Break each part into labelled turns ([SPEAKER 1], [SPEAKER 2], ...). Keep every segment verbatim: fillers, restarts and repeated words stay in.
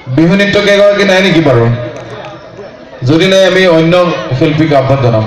[SPEAKER 1] বিহু নৃত্য কেইগৰাকী নাই নেকি বাৰু? যদি নাই আমি অন্য শিল্পীক আহ্বান জনাম।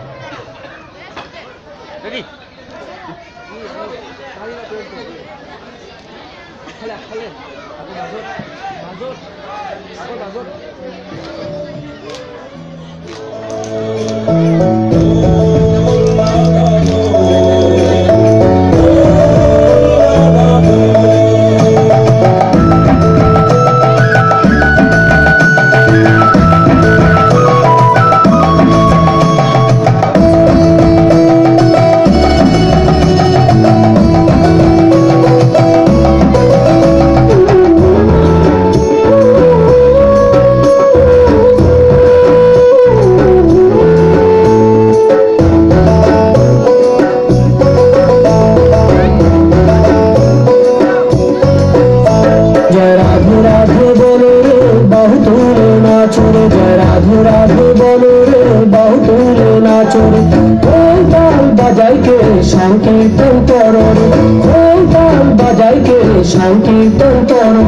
[SPEAKER 2] সংকীর্তন করো খোল তাল বাজাই কে সংকীর্তন করো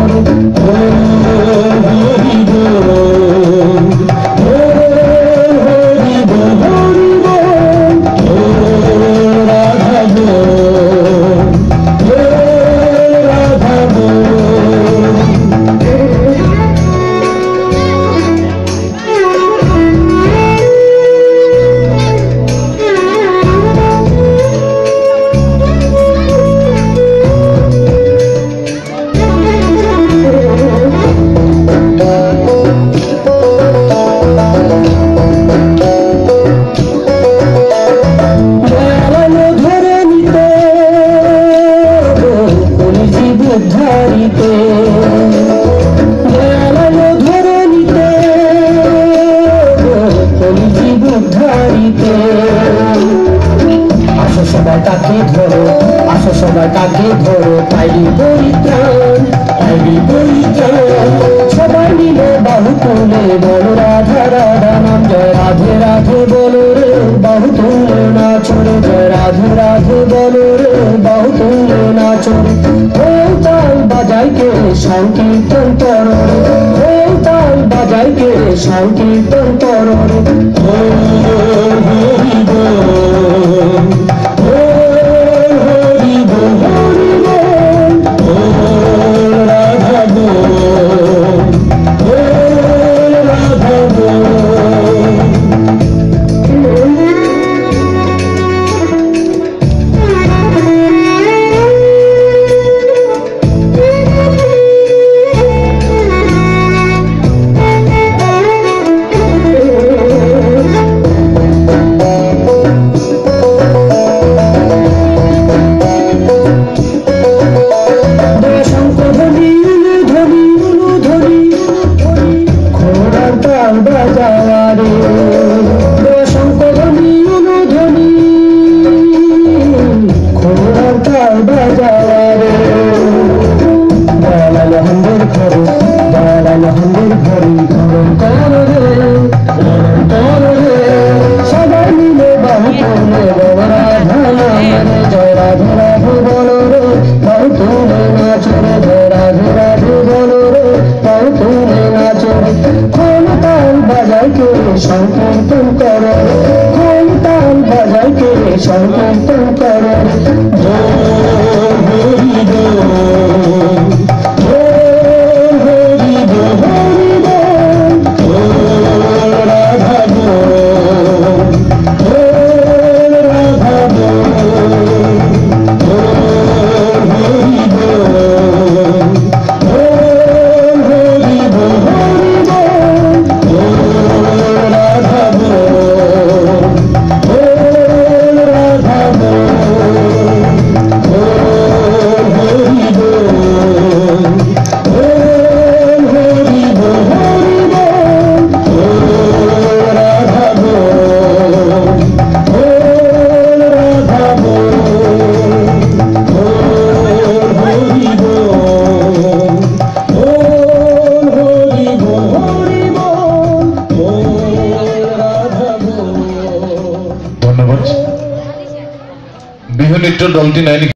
[SPEAKER 2] হরি বল হরি বল হরি বল রাধা বল রাধা বল তাকে ধরো আসো সবাই তাকে ধরো পাইলি পরিত্রাণ পাইলি পরিত্রাণ সবাই মিলে বাহু তুলে বলো রাধা রাধা নাম জয় রাধে রাধে বলো রে বাহু তুলে নাচো রে জয় রাধে রাধে বলো রে বাহু তুলে নাচো রে খোল তাল বাজাই কে সংকীর্তন করো রে খোল তাল বাজাই কে সংকীর্তন করো রে হরি বল সংকীর্তন করো খোল তাল বাজাই কে সংকীর্তন করো হরি বল হরি বল হরি বল রাধা বল রাধা বল হরি বল হরি বল
[SPEAKER 1] বিহু নৃত্য দলটি নাই।